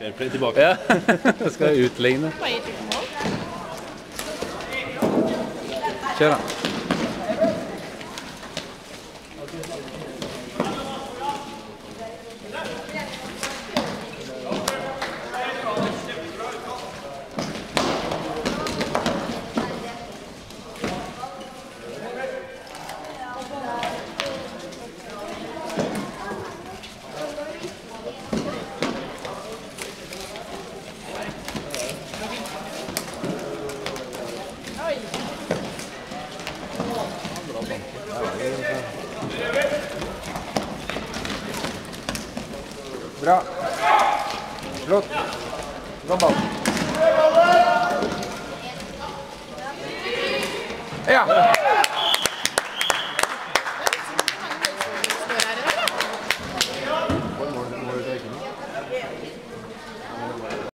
Tilbake. Ja, det skal utligne. Kjør da. Bra. Flott. Kom ball. Ja.